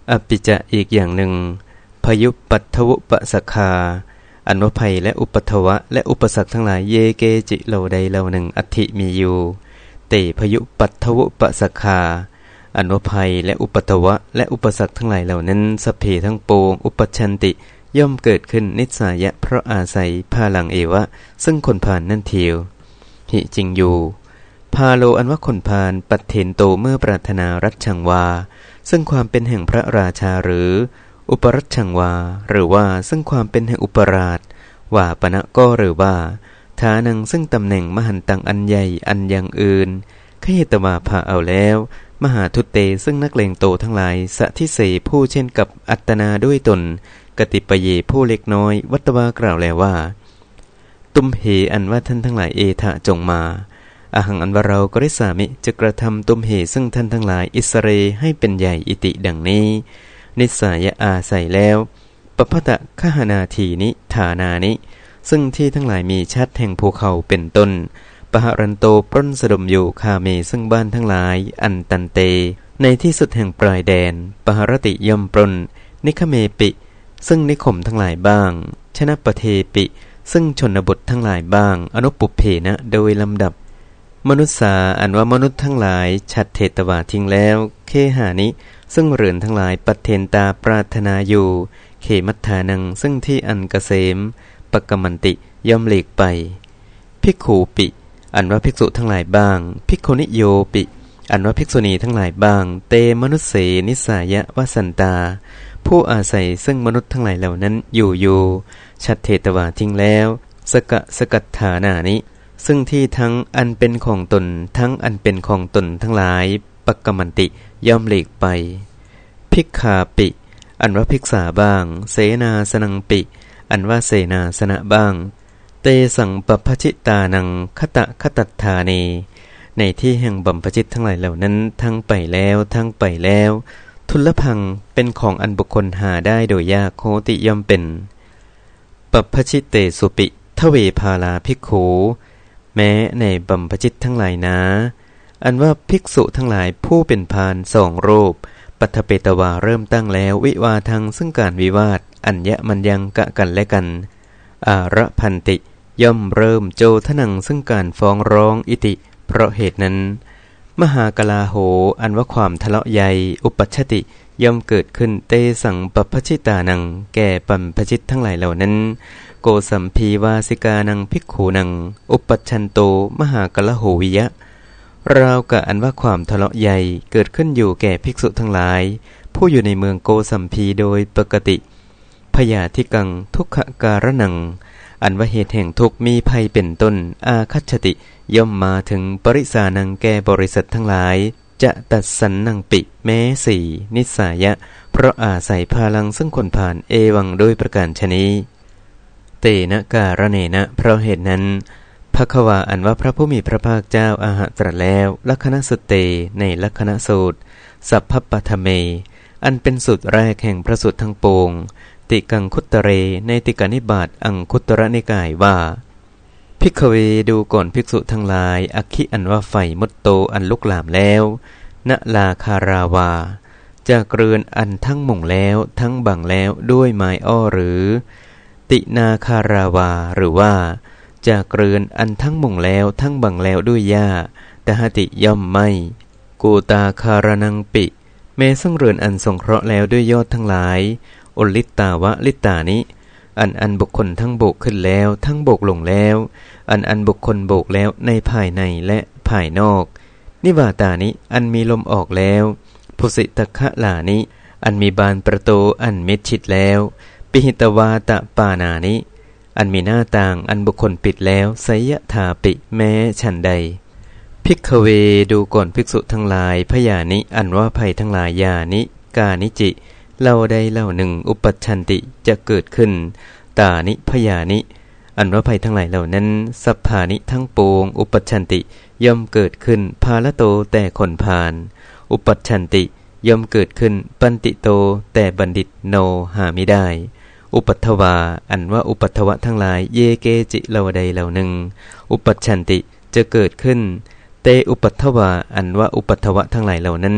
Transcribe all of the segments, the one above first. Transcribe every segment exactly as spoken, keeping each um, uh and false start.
อปิจะอีกอย่างหนึ่งพยุปัทถวุปสักคาอันว่าภัยและอุปัทวะและอุปสรรคทั้งหลายเยเกจิเหล่าใดเหล่าหนึ่งอัตถิมีอยู่เตพยุปัทถวุปสักคาอันว่าภัยและอุปัทวะและอุปสรรคทั้งหลายเหล่านั้นสัพเพทั้งปวงอุปชันติย่อมเกิดขึ้นนิสายะเพราะอาศัยพาลังเอวะซึ่งคนผ่านนั่นเทียวหิจริงอยู่พาโลอันว่าคนผ่านปัตเถนโตเมื่อปรารถนารัชชังวาซึ่งความเป็นแห่งพระราชาหรืออุปรัชชังวาหรือว่าซึ่งความเป็นแห่งอุปราชว่าปณะก็หรือว่าฐานังซึ่งตำแหน่งมหันตังอันใหญ่อันอย่างอื่นขเหตวาพาเอาแล้วมหาทุเตซึ่งนักเลงโตทั้งหลายสะทิเสผู้เช่นกับอัตนาด้วยตนกติปเยผู้เล็กน้อยวัตวากล่าวแล้วว่าตุมเหอันว่าท่านทั้งหลายเอทะจงมาอาหังอันว่าเรากริสามิจะกระทำตุมเหซึ่งท่านทั้งหลายอิสเรให้เป็นใหญ่อิติดังนี้นิสายะอาศัยแล้วปปตะขหนาทีนิฐานานิซึ่งที่ทั้งหลายมีชัดแห่งภูเขาเป็นต้นปหรันโตปล้นสะดมอยู่คาเมซึ่งบ้านทั้งหลายอันตันเตในที่สุดแห่งปลายแดนปหรติย่อมปล้นนิคเมปิซึ่งนิคมทั้งหลายบ้างชนะปะเทปิซึ่งชนบททั้งหลายบ้างอนุปุเพนะโดยลำดับมนุษสาอันว่ามนุษย์ทั้งหลายชัดเทตวาทิ้งแล้วเคหานิซึ่งเรือนทั้งหลายปัตเทนตาปรารถนาอยู่เขมัฏฐานังซึ่งที่อันเกษมปกมันติย่อมหลีกไปภิกขูปิอันว่าภิกษุทั้งหลายบ้างภิกขุนิโยปิอันว่าภิกษุณีทั้งหลายบ้างเตมนุสเสนิสายะวสันตาผู้อาศัยซึ่งมนุษย์ทั้งหลายเหล่านั้นอยู่อยู่ชัดเทตวาทิ้งแล้วสกะสกัตฐานานิซึ่งที่ทั้งอันเป็นของตนทั้งอันเป็นของตนทั้งหลายปกมันติย่อมหลีกไปภิกขาปิอันว่าภิกษาบ้างเสนาสนังปิอันว่าเสนาสนะบ้างเตสังปปชิตานังคตะคตัตถาเนในที่แห่งบัมพชิตทั้งหลายเหล่านั้นทั้งไปแล้วทั้งไปแล้วทุลพังเป็นของอันบุคคลหาได้โดยยากโคติย่อมเป็นปปชิตเตสุปิทเวภาลาภิกขุแม้ในบัมพชิตทั้งหลายนะอันว่าภิกษุทั้งหลายผู้เป็นพานสองรูปปัทเปตวาเริ่มตั้งแล้ววิวาทังซึ่งการวิวาทอัญญมันยังกะกันและกันอาระพันติย่อมเริ่มโจทนังซึ่งการฟ้องร้องอิติเพราะเหตุนั้นมหากลาโหอันว่าความทะเลาะใหญ่อุปัชชติย่อมเกิดขึ้นเตสังปปชิตานังแก่ปัมพชิตทั้งหลายเหล่านั้นโกสัมพีวาสิกานังภิกขูนังอุปัชชันโตมหากลาโหวิยะราวกะอันว่าความทะเลาะใหญ่เกิดขึ้นอยู่แก่ภิกษุทั้งหลายผู้อยู่ในเมืองโกสัมพีโดยปกติพยาธิกังทุกขการนังอันว่าเหตุแห่งทุกข์มีภัยเป็นต้นอาคัจฉติย่อมมาถึงปริสานังแก่บริษัททั้งหลายจะตัดสันนังปิแม้สี่นิสายะเพราะอาศัยพาลังซึ่งคนผ่านเอวังโดยประการชนีเตนะการเนนะเพราะเหตุนั้นภควาอันว่าพระผู้มีพระภาคเจ้าอาหะตรัสแล้วลัคขณสุตเตในลัคขณสูตรสัพพปทเมอันเป็นสูตรแรกแห่งพระสูตรทั้งปวงติกังคุตเรในติกานิบาตอังคุตระนิกายว่าภิกขเวดูก่อนภิกษุทั้งหลายอคิอันว่าไฟมดโตอันลุกลามแล้วณลาคาราวาจะเกลือนอันทั้งหม่งแล้วทั้งบังแล้วด้วยไม้อ้อหรือตินาคาราวาหรือว่าจะเกลือนอันทั้งหม่งแล้วทั้งบังแล้วด้วยหญ้าตหติย่อมไม่กูตาคารนังปิเมซึ่งเรือนอันสงเคราะห์แล้วด้วยยอดทั้งหลายอลิตตาวะลิตตานิอันอันบุคคลทั้งโบกขึ้นแล้วทั้งโบกลงแล้วอันอันบุคคลโบกแล้วในภายในและภายนอกนิวาตานิอันมีลมออกแล้วภุสิตคะลานิอันมีบานประตูอันมิดชิดแล้วปิหิตวาตะปานานิอันมีหน้าต่างอันบุคคลปิดแล้วไสยถาปิแม้ฉันใดภิกขเวดูก่อนภิกษุทั้งหลายพยานิอันว่าภัยทั้งหลายยานิกานิจิเล่าใดเล่าหนึ่งอุปัชชันติจะเกิดขึ้นตานิพยานิอันว่าภัยทั้งหลายเหล่านั้นสัพพานิทั้งปวงอุปัชชันติย่อมเกิดขึ้นภาลโตแต่คนพาลอุปัชชันติย่อมเกิดขึ้นปันติโตแต่บัณฑิตโนหาไม่ได้อุปัทวาอันว่าอุปัทวะทั้งหลายเยเกจิเล่าใดเล่าหนึ่งอุปัชชันติจะเกิดขึ้นเตอุปัทวาอันว่าอุปัทวะทั้งหลายเหล่านั้น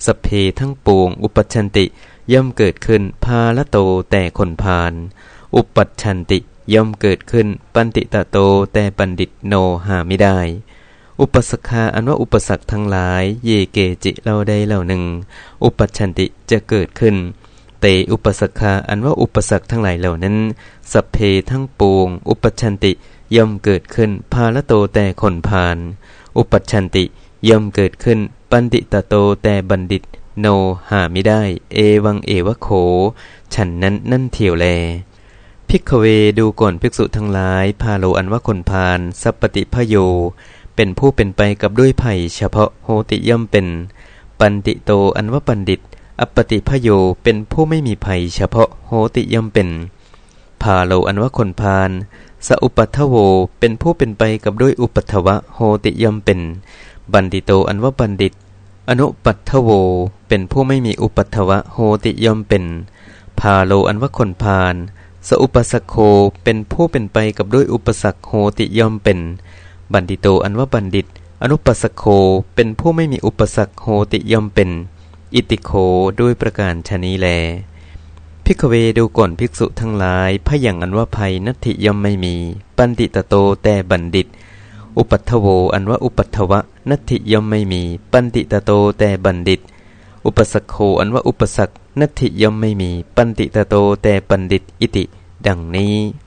สัพเพทั้งปวงอุปัชชันติย่อมเกิดขึ้นพาละโตแต่คนพาลอุปัชชันติย่อมเกิดขึ้นปันติตะโตแต่บัณฑิตโนหาไม่ได้อุปสคาอันว่าอุปสรรคทั้งหลายเยเกจิเราใดเหล่าหนึ่งอุปัชชันติจะเกิดขึ้นเตอุปสคาอันว่าอุปสรรคทั้งหลายเหล่านั้นสัพเพทั้งปวงอุปัชชันติย่อมเกิดขึ้นพาละโตแต่คนพาลอุปัชชันติย่อมเกิดขึ้นปันติตะโตแต่บัณฑิตโนหาไม่ได้เอวังเอวะโขฉันนั้นนั่นเที่ยวแลภิกขเวดูก่อนภิกษุทั้งหลายพาโลอันว่าคนพาลสัพปติพโยเป็นผู้เป็นไปกับด้วยไผ่เฉพาะโหติย่อมเป็นปันติโตอันว่าบัณฑิตอัปปติพโยเป็นผู้ไม่มีไผ่เฉพาะโหติย่อมเป็นพาโลอันว่าคนพาลสอุปัฏฐโวเป็นผู้เป็นไปกับด้วยอุปัฏฐวะโหติย่อมเป็นบัณฑิโตอันว่าบัณฑิตอนุปัฏฐโวเป็นผู้ไม่มีอุปัฏฐวะโหติย่อมเป็นพาโลอันว่าคนพาลสอุปสคโคเป็นผู้เป็นไปกับด้วยอุปสรรคโหติย่อมเป็นบัณฑิโตอันว่าบัณฑิตอนุปัสสโคเป็นผู้ไม่มีอุปสรรคโหติย่อมเป็นอิติโขด้วยประการชนีแลภิกขเวดูก่อนภิกษุทั้งหลายพยังอันว่าภัยนัตถิย่อมไม่มีปันติตโตแต่บัณฑิตอุปัฏฐโวอันว่าอุปัฏฐวะนัตถิย่อมไม่มีปันติตโตแต่บัณฑิตอุปสคโคอันว่าอุปสรรคนัตถิย่อมไม่มีปันติตโตแต่บัณฑิตอิติดังนี้